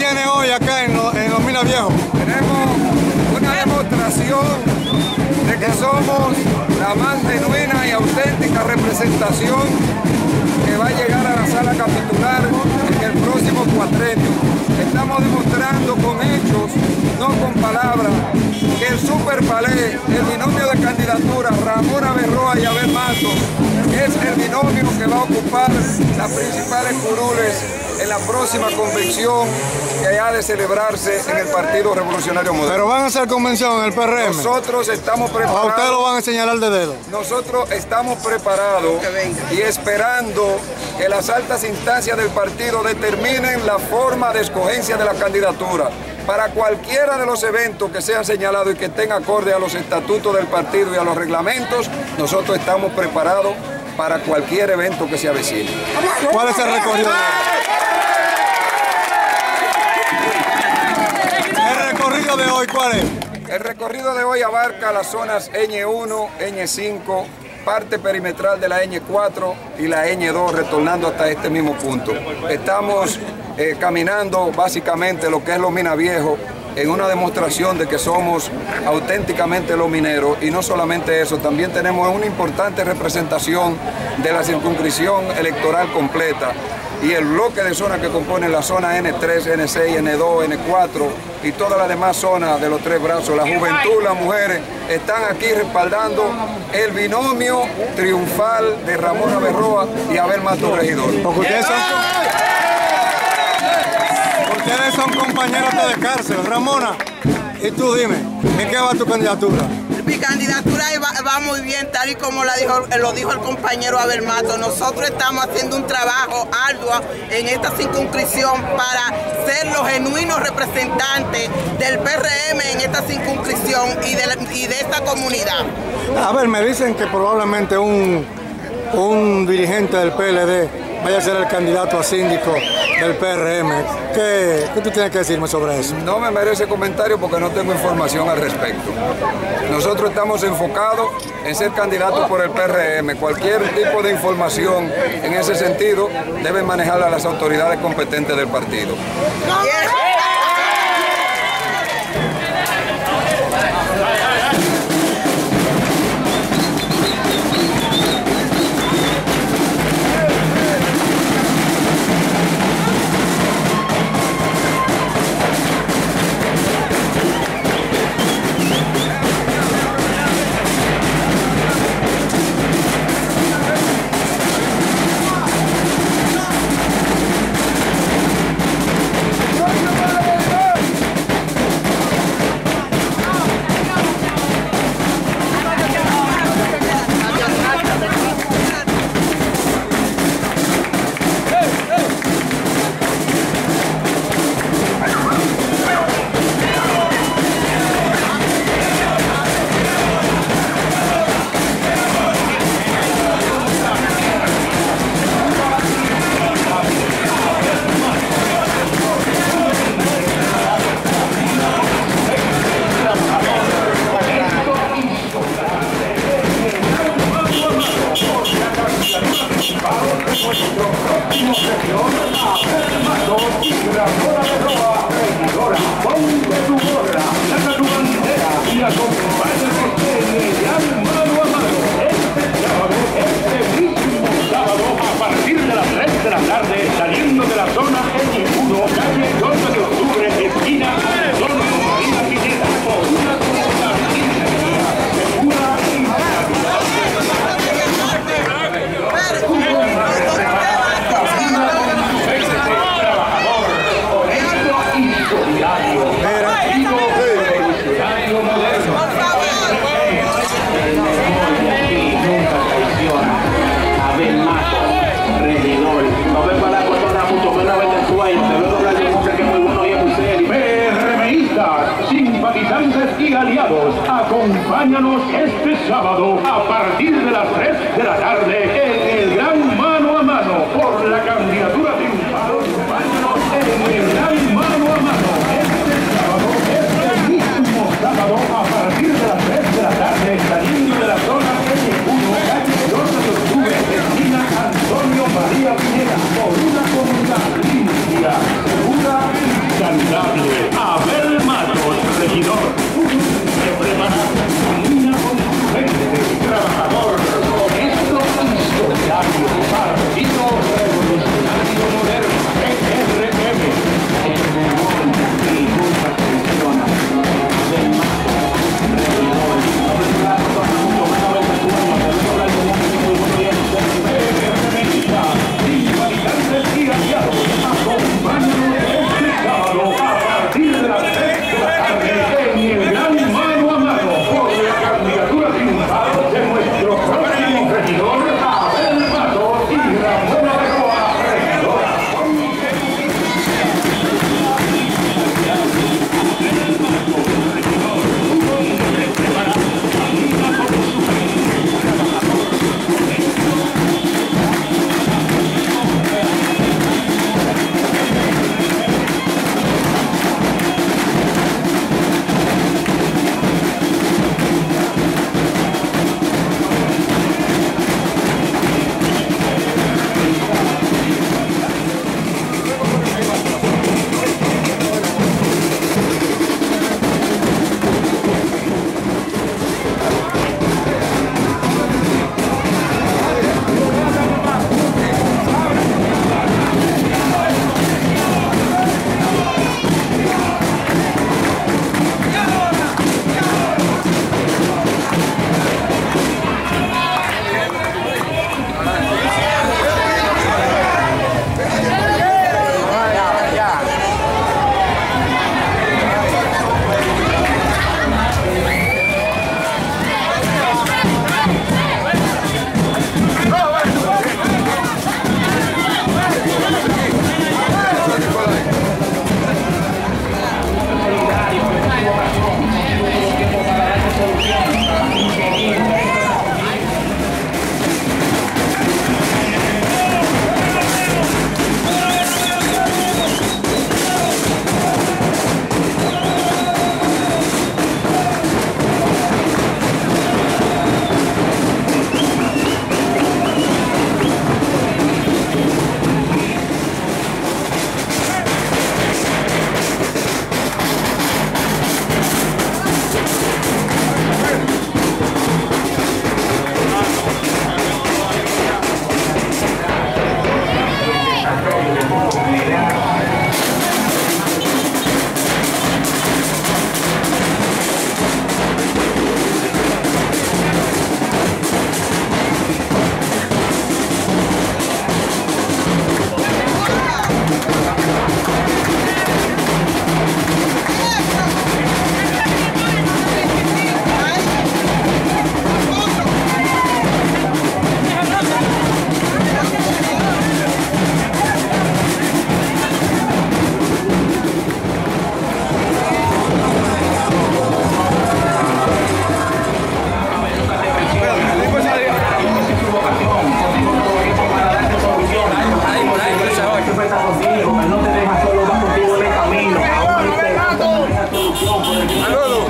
tiene hoy acá en los Minas Viejos? Tenemos una demostración de que somos la más genuina y auténtica representación que va a llegar a la sala capitular en el próximo cuatrenio. Estamos demostrando con hechos, no con palabras, que el Super Palais, el binomio de candidatura Ramona Berroa y Abel Matos, es el binomio que va a ocupar las principales curules en la próxima convención que ha de celebrarse en el Partido Revolucionario Moderno. ¿Pero van a hacer convención en el PRM? Nosotros estamos preparados. ¿A ustedes lo van a señalar de dedo? Nosotros estamos preparados y esperando que las altas instancias del partido determinen la forma de escogencia de la candidatura. Para cualquiera de los eventos que sean señalados y que estén acorde a los estatutos del partido y a los reglamentos, nosotros estamos preparados para cualquier evento que se avecine. ¿Cuál es el recorrido? ¿El recorrido de hoy cuál es? El recorrido de hoy abarca las zonas Ñ1, Ñ5, parte perimetral de la Ñ4 y la Ñ2, retornando hasta este mismo punto. Estamos caminando básicamente lo que es los Minas Viejos, en una demostración de que somos auténticamente los mineros, y no solamente eso, también tenemos una importante representación de la circunscripción electoral completa y el bloque de zonas que componen la zona N3, N6, N2, N4 y todas las demás zonas de los tres brazos. La juventud, las mujeres están aquí respaldando el binomio triunfal de Ramona Berroa y Abel Matos Regidor. Porque ustedes son compañeros de cárcel. Ramona, y tú dime, ¿en qué va tu candidatura? Mi candidatura va muy bien, tal y como lo dijo el compañero Abel Matos. Nosotros estamos haciendo un trabajo arduo en esta circunscripción para ser los genuinos representantes del PRM en esta circunscripción y de esta comunidad. A ver, me dicen que probablemente un dirigente del PLD vaya a ser el candidato a síndico del PRM. ¿Qué tú tienes que decirme sobre eso? No me merece comentario porque no tengo información al respecto. Nosotros estamos enfocados en ser candidatos por el PRM. Cualquier tipo de información en ese sentido deben manejarla las autoridades competentes del partido. Acompáñanos este sábado a partir de las 3 de la tarde en el gran mano a mano por la candidatura triunfal. Acompáñanos en el gran mano a mano este sábado, este mismo sábado a partir de las 3 de la tarde, saliendo de la zona N1, calle 12 de octubre, esquina Antonio María Pineda, por una comunidad limpia, segura y está contigo, Él no te deja solo, va contigo en el camino. Saludos.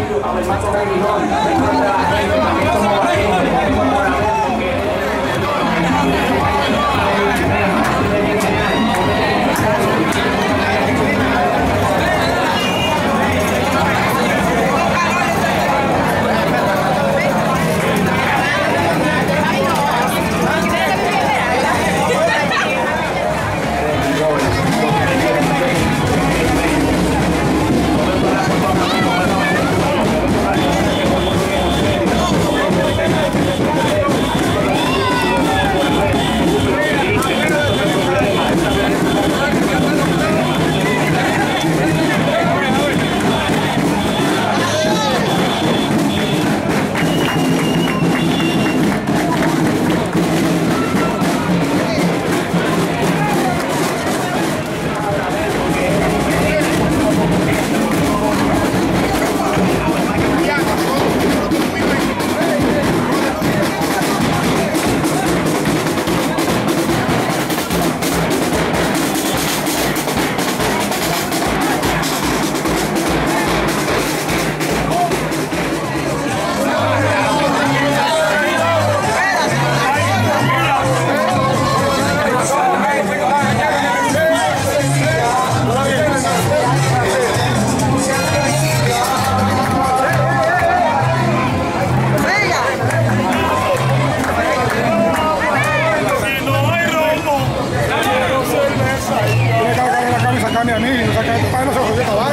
A mí, no saca, no se jodió